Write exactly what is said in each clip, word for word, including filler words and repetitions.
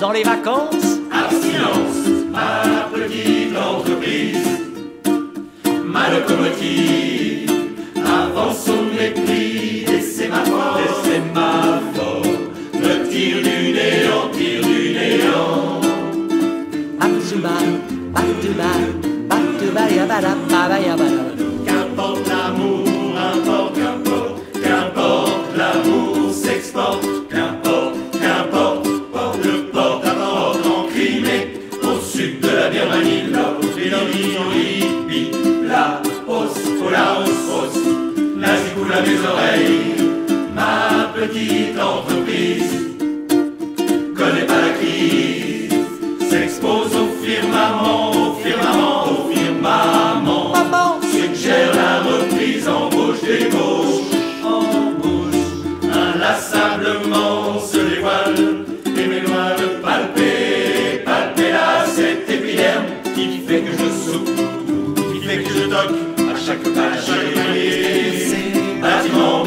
dans les vacances. Abstinence, ma petite entreprise, ma locomotive avance au mépris des sémaphores, des sémaphores, me tire du néant, tire du néant. Abzuba, Batuba, Batuba, Yabada, Baba, Yabada. Qu'importe l'amour, importe, qu'importe, qu'importe l'amour s'exporte, qu'importe, qu'importe, porte le porte-à-porte en Crimée, au sud de la Birmanie, là, et dans l'Iran, la hausse, oh la hausse, hausse, la zigoule à mes oreilles, ma petite entreprise connaît pas la crise, s'expose au firmament, au firmament, au firmament, Maman, suggère la reprise, embauche, débauche, embauche, inlassablement se dévoile, et mes doigts de palper, palper là cette épiderme qui fait que je souffre, qui fait que je toque à chaque page, bâtiment B,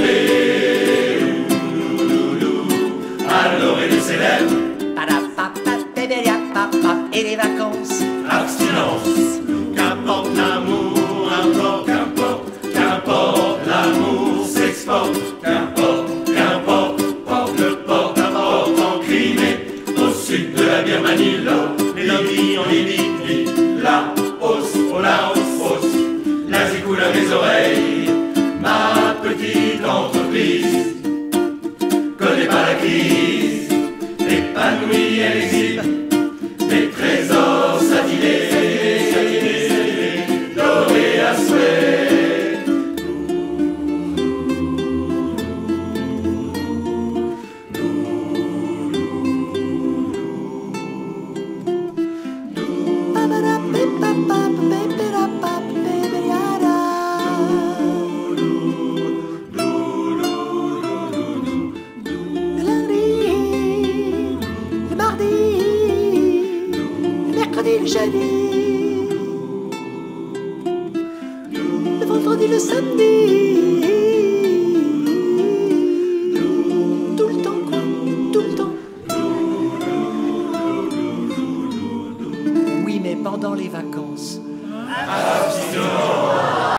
à l'orée de ses lèvres. Et les vacances. Abstinence, qu'importe l'amour, importe, qu'importe, qu'importe l'amour s'exporte, qu'importe, qu'importe, porte le porte-à-porte en Crimée, au sud de la Birmanie, là, les Libye en Libye.